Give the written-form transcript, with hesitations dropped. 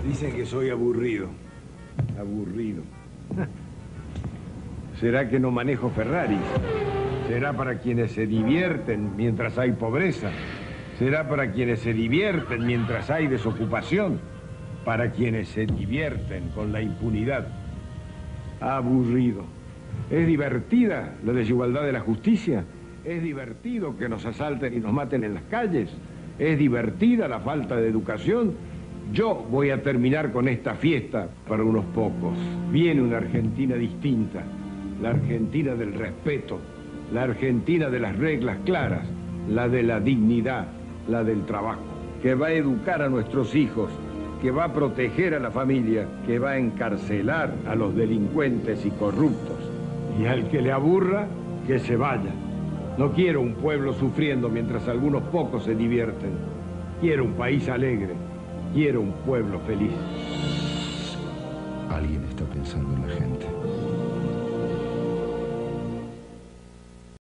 Dicen que soy aburrido. Aburrido. ¿Será que no manejo Ferraris? ¿Será para quienes se divierten mientras hay pobreza? ¿Será para quienes se divierten mientras hay desocupación? Para quienes se divierten con la impunidad. Aburrido. ¿Es divertida la desigualdad de la justicia? ¿Es divertido que nos asalten y nos maten en las calles? ¿Es divertida la falta de educación? Yo voy a terminar con esta fiesta para unos pocos. Viene una Argentina distinta, la Argentina del respeto, la Argentina de las reglas claras, la de la dignidad, la del trabajo, que va a educar a nuestros hijos, que va a proteger a la familia, que va a encarcelar a los delincuentes y corruptos. Y al que le aburra, que se vaya. No quiero un pueblo sufriendo mientras algunos pocos se divierten. Quiero un país alegre. Quiero un pueblo feliz. Alguien está pensando en la gente.